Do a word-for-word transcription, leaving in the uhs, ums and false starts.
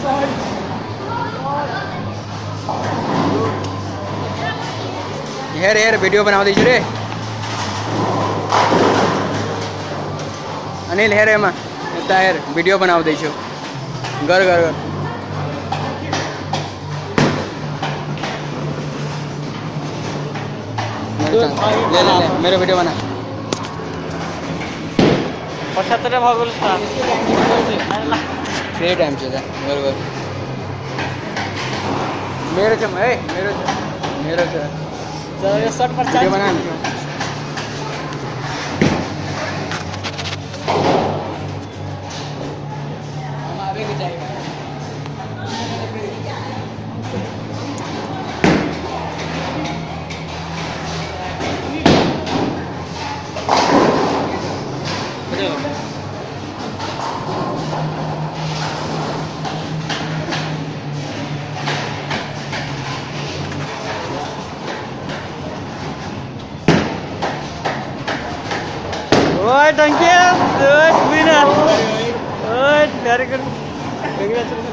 हेर हेर video बनाउँदैछु रे अनिल हेर एमा यता हेर भिडियो बनाउँदैछु गर गर गर ले ले ले मेरो भिडियो बना पचहत्तर भागल फेरि टाइम छ गर गर मेरो छ है मेरो छ मेरो छ यो शर्ट पर भिडियो बना न हम आवे के चाहिए ओए थैंक यू गुड विनर ओए वेरी गुड